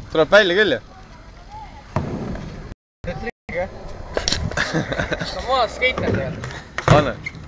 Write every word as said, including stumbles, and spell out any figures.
tuleb välja küll ju. See on triik, jah? See on maas skeiter tegelikult. Anne.